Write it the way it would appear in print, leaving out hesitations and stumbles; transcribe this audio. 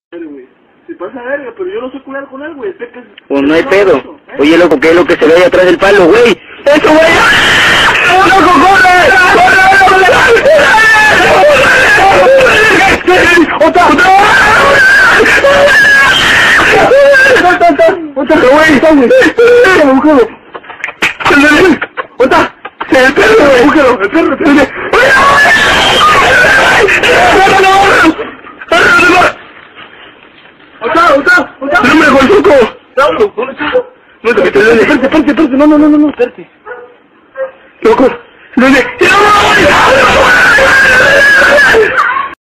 Güey. Se pasa verga, pero yo no sé cuidar con él, güey. Pues no hay pedo. ¿Eh? Oye, loco, ¿qué es lo que se ve ahí atrás del palo, güey? ¡Eso, güey! ¡Loco, corre! ¡Otra! ¡Otra, güey! ¡Está, güey! ¡Búscalo! ¡Otra! ¡El perro, güey! ¡Búscalo! ¡El perro! ¡Otra! ¡No me dejó el foco! No, espérate, no, espérate. Loco, no,